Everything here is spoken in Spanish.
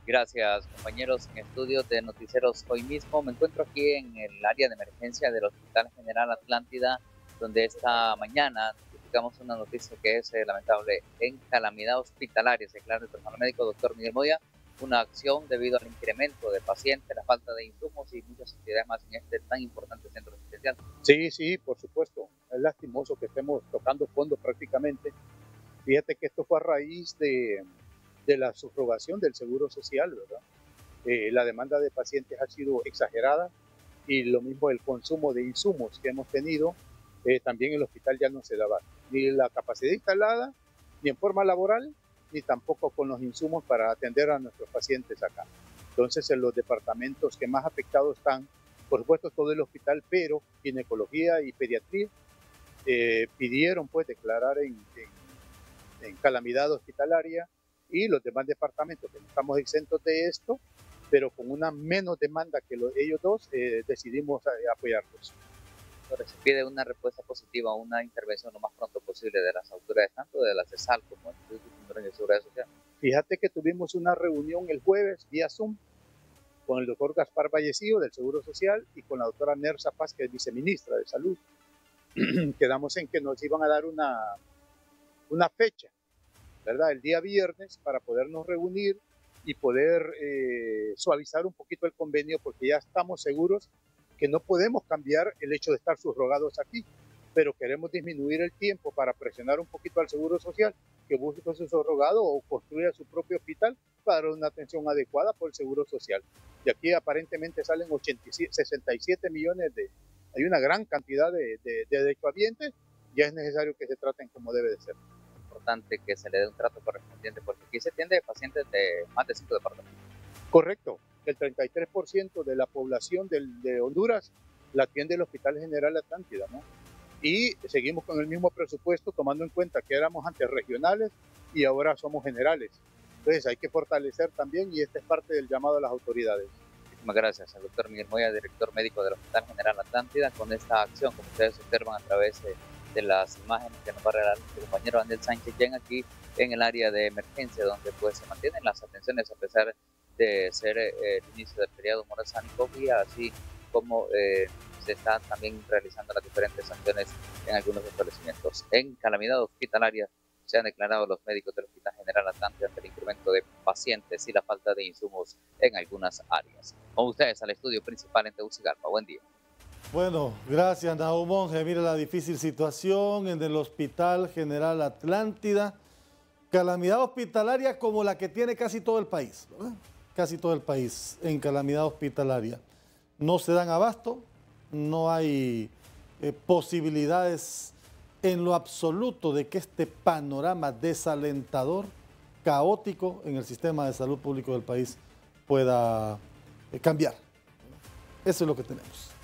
Gracias, compañeros en estudios de Noticieros Hoy Mismo. Me encuentro aquí en el área de emergencia del Hospital General Atlántida, donde esta mañana notificamos una noticia que es lamentable. En calamidad hospitalaria, se declara el personal médico, doctor Miguel Moya, una acción debido al incremento de pacientes, la falta de insumos y muchas actividades más en este tan importante centro asistencial. Sí, sí, por supuesto. Es lastimoso que estemos tocando fondo prácticamente. Fíjate que esto fue a raíz de la subrogación del Seguro Social, ¿verdad? La demanda de pacientes ha sido exagerada y lo mismo el consumo de insumos que hemos tenido, también el hospital ya no se daba ni la capacidad instalada, ni en forma laboral, ni tampoco con los insumos para atender a nuestros pacientes acá. Entonces, en los departamentos que más afectados están, por supuesto, todo el hospital, pero ginecología y pediatría pidieron pues declarar en calamidad hospitalaria y los demás departamentos que no estamos exentos de esto, pero con una menos demanda que ellos dos, decidimos apoyarlos. Ahora se pide una respuesta positiva, una intervención lo más pronto posible de las autoridades, tanto de la CESAL como del Instituto Salvadoreño de Seguridad Social. Fíjate que tuvimos una reunión el jueves vía Zoom con el doctor Gaspar Vallecillo del Seguro Social y con la doctora Nersa Paz, que es viceministra de Salud. Quedamos en que nos iban a dar una fecha, ¿verdad? El día viernes para podernos reunir y poder suavizar un poquito el convenio, porque ya estamos seguros que no podemos cambiar el hecho de estar subrogados aquí, pero queremos disminuir el tiempo para presionar un poquito al Seguro Social que busque su subrogado o construya su propio hospital para dar una atención adecuada por el Seguro Social. Y aquí aparentemente salen 67 millones hay una gran cantidad de derechohabientes, ya es necesario que se traten como debe de ser. Importante que se le dé un trato correspondiente, porque aquí se atiende pacientes de más de 5 departamentos. Correcto, el 33% de la población de Honduras la atiende el Hospital General Atlántida, ¿no? Y seguimos con el mismo presupuesto, tomando en cuenta que éramos antes regionales y ahora somos generales. Entonces hay que fortalecer también y esta es parte del llamado a las autoridades. Muchísimas gracias al doctor Miguel Moya, director médico del Hospital General Atlántida, con esta acción, como ustedes observan a través de las imágenes que nos va a regalar nuestro compañero Andel Sánchez Yen aquí en el área de emergencia, donde pues se mantienen las atenciones a pesar de ser el inicio del periodo morazánico y así como se están también realizando las diferentes acciones en algunos establecimientos. En calamidad hospitalaria se han declarado los médicos del Hospital General Atlántida ante el incremento de pacientes y la falta de insumos en algunas áreas. Con ustedes al estudio principal en Tegucigalpa. Buen día. Bueno, gracias, Nahum Monge. Mira la difícil situación en el Hospital General Atlántida. Calamidad hospitalaria como la que tiene casi todo el país, ¿verdad? Casi todo el país en calamidad hospitalaria. No se dan abasto, no hay posibilidades en lo absoluto de que este panorama desalentador, caótico en el sistema de salud público del país pueda cambiar. Eso es lo que tenemos.